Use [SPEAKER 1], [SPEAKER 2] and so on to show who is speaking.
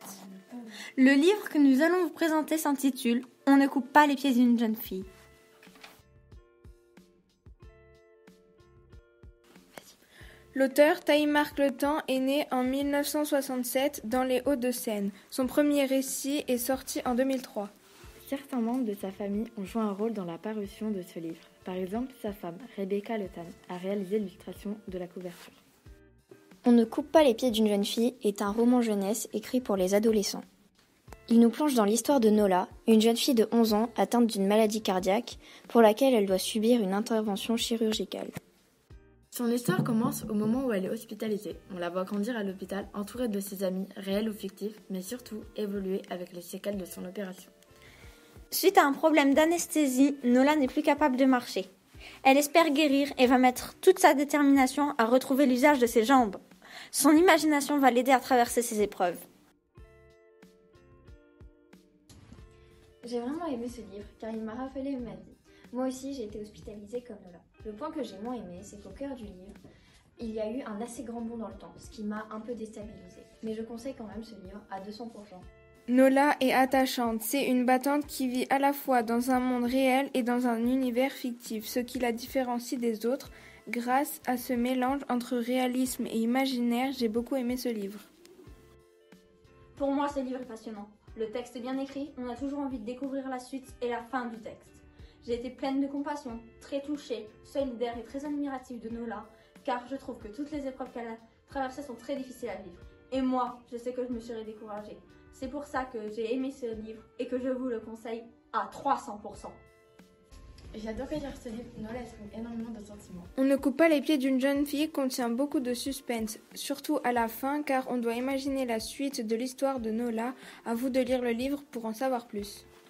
[SPEAKER 1] Le livre que nous allons vous présenter s'intitule « On ne coupe pas les pieds d'une jeune fille ».
[SPEAKER 2] L'auteur Taïmark Le Temps est né en 1967 dans les Hauts-de-Seine. Son premier récit est sorti en 2003.
[SPEAKER 3] Certains membres de sa famille ont joué un rôle dans la parution de ce livre. Par exemple, sa femme, Rebecca Le Tan, a réalisé l'illustration de la couverture.
[SPEAKER 4] On ne coupe pas les pieds d'une jeune fille est un roman jeunesse écrit pour les adolescents. Il nous plonge dans l'histoire de Nola, une jeune fille de 11 ans atteinte d'une maladie cardiaque pour laquelle elle doit subir une intervention chirurgicale.
[SPEAKER 3] Son histoire commence au moment où elle est hospitalisée. On la voit grandir à l'hôpital entourée de ses amis, réels ou fictifs, mais surtout évoluer avec les séquelles de son opération.
[SPEAKER 1] Suite à un problème d'anesthésie, Nola n'est plus capable de marcher. Elle espère guérir et va mettre toute sa détermination à retrouver l'usage de ses jambes. Son imagination va l'aider à traverser ces épreuves.
[SPEAKER 4] J'ai vraiment aimé ce livre car il m'a rappelé ma vie. Moi aussi, j'ai été hospitalisée comme Nola. Le point que j'ai moins aimé, c'est qu'au cœur du livre, il y a eu un assez grand bond dans le temps, ce qui m'a un peu déstabilisée. Mais je conseille quand même ce livre à 200%.
[SPEAKER 2] Nola est attachante, c'est une battante qui vit à la fois dans un monde réel et dans un univers fictif, ce qui la différencie des autres. Grâce à ce mélange entre réalisme et imaginaire, j'ai beaucoup aimé ce livre.
[SPEAKER 1] Pour moi, ce livre est passionnant. Le texte est bien écrit, on a toujours envie de découvrir la suite et la fin du texte. J'ai été pleine de compassion, très touchée, solidaire et très admirative de Nola, car je trouve que toutes les épreuves qu'elle a traversées sont très difficiles à vivre. Et moi, je sais que je me serais découragée. C'est pour ça que j'ai aimé ce livre et que je vous le conseille à 300%.
[SPEAKER 3] J'ai adoré lire ce livre, Nola exprime énormément de sentiments.
[SPEAKER 2] On ne coupe pas les pieds d'une jeune fille contient beaucoup de suspense, surtout à la fin car on doit imaginer la suite de l'histoire de Nola. À vous de lire le livre pour en savoir plus.